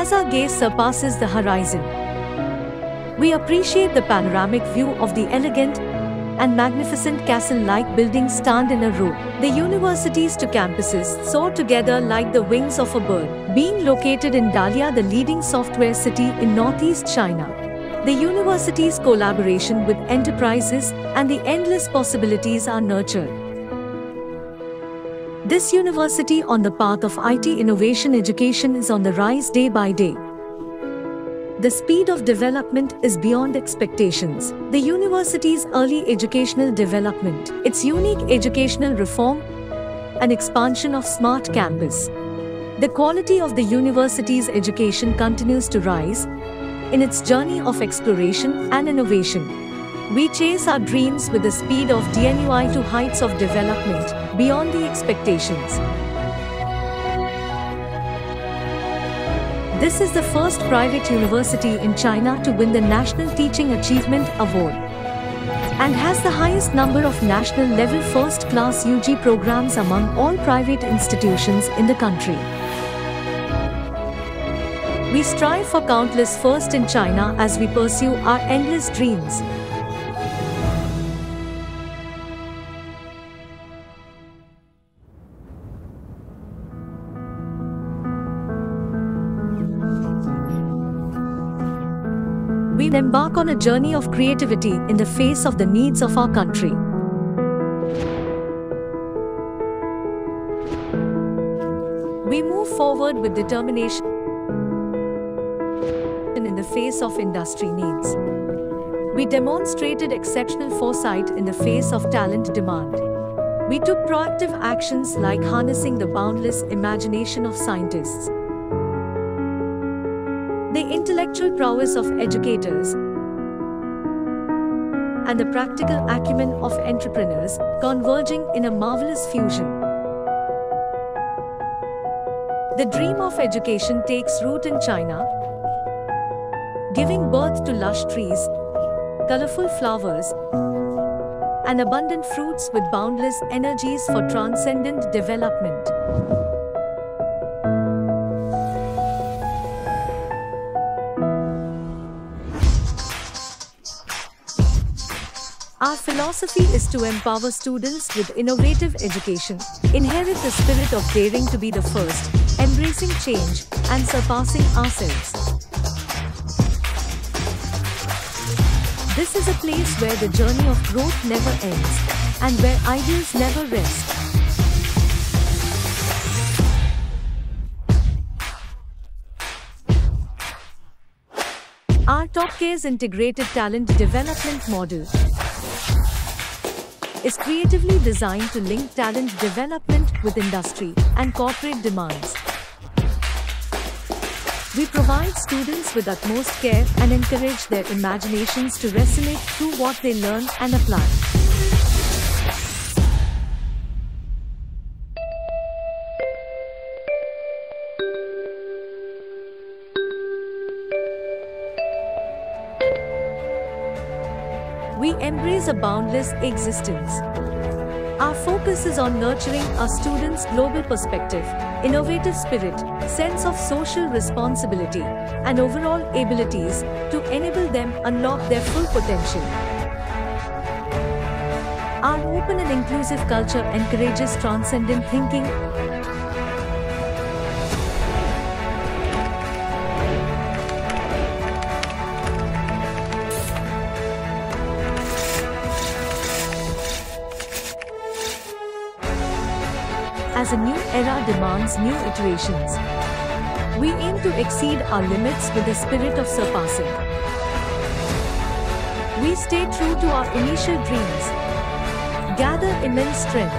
as our gaze surpasses the horizon. We appreciate the panoramic view of the elegant and magnificent castle-like buildings stand in a row. The universities to campuses soar together like the wings of a bird. Being located in Dalian, the leading software city in northeast China, the university's collaboration with enterprises and the endless possibilities are nurtured. This university on the path of IT innovation education is on the rise day by day. The speed of development is beyond expectations. The university's early educational development, its unique educational reform, and expansion of smart campus. The quality of the university's education continues to rise in its journey of exploration and innovation. We chase our dreams with the speed of DNUI to heights of development beyond the expectations. This is the first private university in China to win the National Teaching Achievement Award and has the highest number of national-level first-class UG programs among all private institutions in the country. We strive for countless firsts in China as we pursue our endless dreams. We embark on a journey of creativity in the face of the needs of our country. We move forward with determination in the face of industry needs. We demonstrated exceptional foresight in the face of talent demand. We took proactive actions like harnessing the boundless imagination of scientists, the intellectual prowess of educators, and the practical acumen of entrepreneurs, converging in a marvelous fusion. The dream of education takes root in China, giving birth to lush trees, colorful flowers, and abundant fruits with boundless energies for transcendent development. Our philosophy is to empower students with innovative education, inherit the spirit of daring to be the first, embracing change, and surpassing ourselves. This is a place where the journey of growth never ends, and where ideals never rest. Our Topcare's integrated talent development model is creatively designed to link talent development with industry and corporate demands. We provide students with utmost care and encourage their imaginations to resonate through what they learn and apply. We embrace a boundless existence. Our focus is on nurturing our students' global perspective, innovative spirit, sense of social responsibility, and overall abilities to enable them unlock their full potential. Our open and inclusive culture encourages transcendent thinking, as a new era demands new iterations. We aim to exceed our limits with the spirit of surpassing. We stay true to our initial dreams, gather immense strength,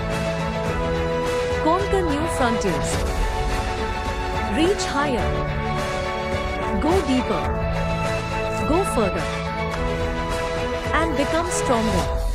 conquer new frontiers, reach higher, go deeper, go further, and become stronger.